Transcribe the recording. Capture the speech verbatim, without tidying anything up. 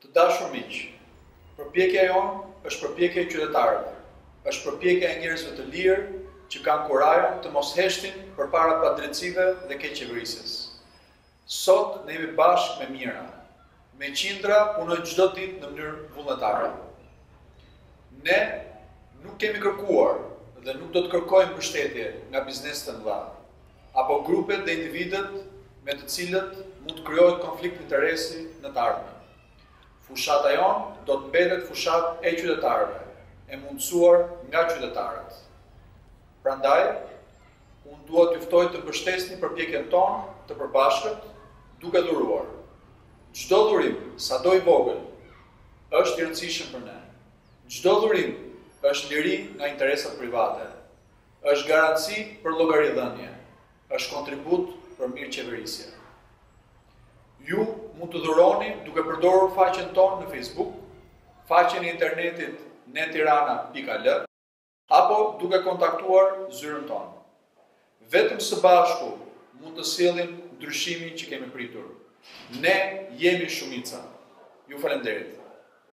Të dashur miq, përpjekja jonë është përpjekja e qytetarëve, është përpjekja e njerëzve të lirë që kanë kurajon të mos heshtin përpara padrejtësive dhe keqeverisjes. Sot ne jemi bashkë me mira, me qindra punojnë çdo ditë në mënyrë vullnetare. Ne nuk kemi kërkuar dhe nuk do të kërkojmë mbështetje nga bizneset e mëdha, apo grupet dhe individët me të cilët mund të krijohet konflikt interesi në të ardhmen. Fushata jonë do të mbetet fushat e qytetarëve, e mundësuar nga qytetarët. Prandaj, unë dua t'ju ftoj të mbështesni përpjekjen tonë të përbashkët, duke dhuruar. Çdo dhurim, sado i vogël, është i rëndësishëm për ne. Çdo dhurim është liri nga interesat private, është garanci për llogaridhënie, është kontribut për mirëqeverisje. Ju mund të dhuroni duke përdorur faqen tonë në Facebook, faqen e internetit netirana pikë al, apo duke kontaktuar zyrën tonë. Vetëm së bashku mund të sjellim ndryshimin që kemi pritur. Ne jemi shumica. Ju falenderit.